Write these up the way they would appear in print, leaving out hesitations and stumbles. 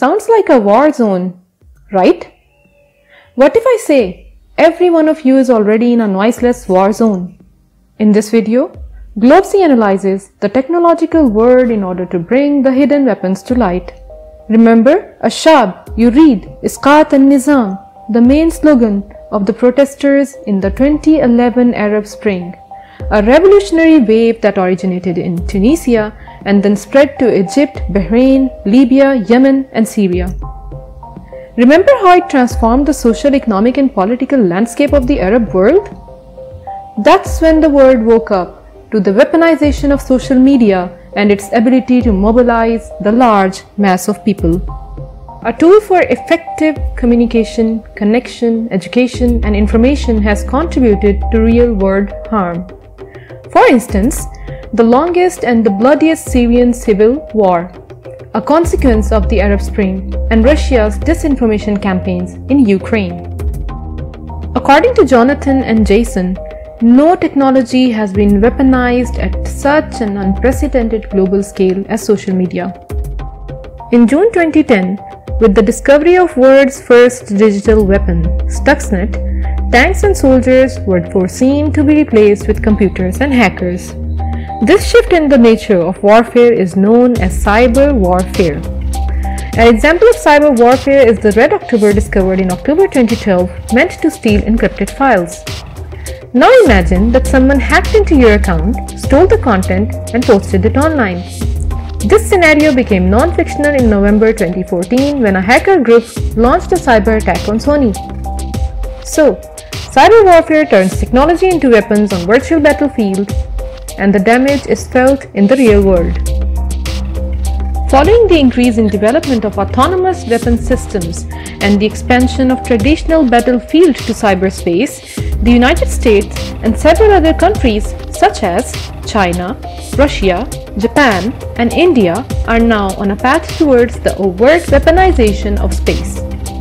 Sounds like a war zone, right? What if I say every one of you is already in a noiseless war zone? In this video, Globesy analyzes the technological world in order to bring the hidden weapons to light. Remember, Ashab, you read, Isqat al-Nizam, the main slogan of the protesters in the 2011 Arab Spring, a revolutionary wave that originated in Tunisia and then spread to Egypt, Bahrain, Libya, Yemen, and Syria. Remember how it transformed the social, economic, and political landscape of the Arab world? That's when the world woke up to the weaponization of social media and its ability to mobilize the large mass of people. A tool for effective communication, connection, education, and information has contributed to real-world harm. For instance, the longest and the bloodiest Syrian civil war, a consequence of the Arab Spring and Russia's disinformation campaigns in Ukraine. According to Jonathan and Jason, no technology has been weaponized at such an unprecedented global scale as social media. In June 2010, with the discovery of world's first digital weapon, Stuxnet, tanks and soldiers were foreseen to be replaced with computers and hackers. This shift in the nature of warfare is known as cyber warfare. An example of cyber warfare is the Red October discovered in October 2012, meant to steal encrypted files. Now imagine that someone hacked into your account, stole the content, and posted it online. This scenario became non-fictional in November 2014 when a hacker group launched a cyber attack on Sony. So, cyber warfare turns technology into weapons on virtual battlefields, and the damage is felt in the real world. Following the increase in development of autonomous weapon systems and the expansion of traditional battlefield to cyberspace, the United States and several other countries such as China, Russia, Japan, and India are now on a path towards the overt weaponization of space.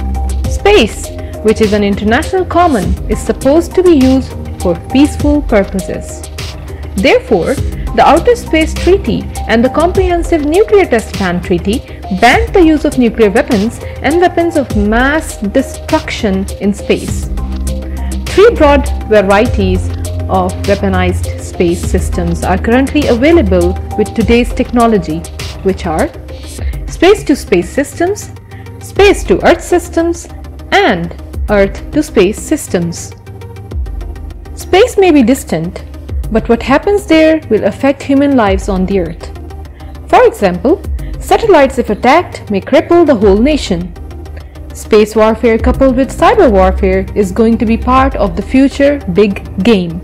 Space, which is an international common, is supposed to be used for peaceful purposes. Therefore, the Outer Space Treaty and the Comprehensive Nuclear Test Ban Treaty banned the use of nuclear weapons and weapons of mass destruction in space. Three broad varieties of weaponized space systems are currently available with today's technology, which are space-to-space systems, space-to-earth systems, and earth-to-space systems. Space may be distant, but what happens there will affect human lives on the Earth. For example, satellites, if attacked, may cripple the whole nation. Space warfare coupled with cyber warfare is going to be part of the future big game.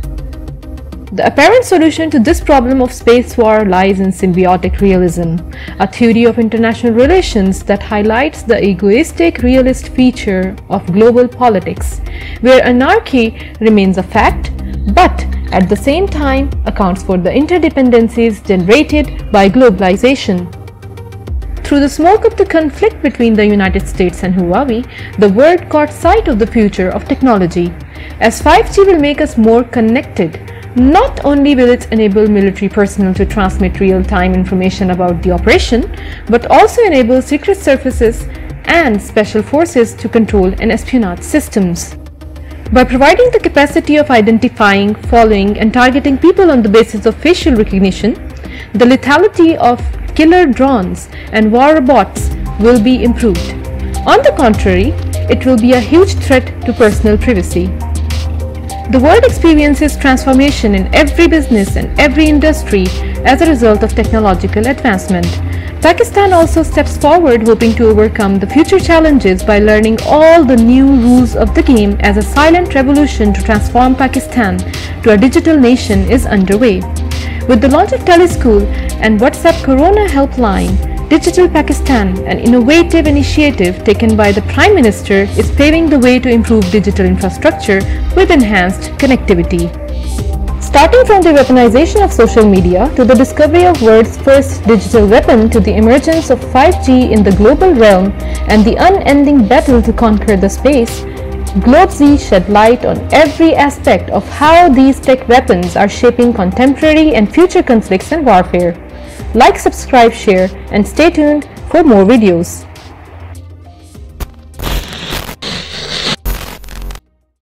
The apparent solution to this problem of space war lies in symbiotic realism, a theory of international relations that highlights the egoistic realist feature of global politics, where anarchy remains a fact, but at the same time accounts for the interdependencies generated by globalization. Through the smoke of the conflict between the United States and Huawei, the world caught sight of the future of technology. As 5G will make us more connected, not only will it enable military personnel to transmit real-time information about the operation, but also enable secret services and special forces to control and espionage systems. By providing the capacity of identifying, following, and targeting people on the basis of facial recognition, the lethality of killer drones and war robots will be improved. On the contrary, it will be a huge threat to personal privacy. The world experiences transformation in every business and every industry as a result of technological advancement. Pakistan also steps forward, hoping to overcome the future challenges by learning all the new rules of the game as a silent revolution to transform Pakistan to a digital nation is underway. With the launch of Teleschool and WhatsApp Corona Helpline, Digital Pakistan, an innovative initiative taken by the Prime Minister, is paving the way to improve digital infrastructure with enhanced connectivity. Starting from the weaponization of social media to the discovery of world's first digital weapon to the emergence of 5G in the global realm and the unending battle to conquer the space, Globesy shed light on every aspect of how these tech weapons are shaping contemporary and future conflicts and warfare. Like, subscribe, share, and stay tuned for more videos.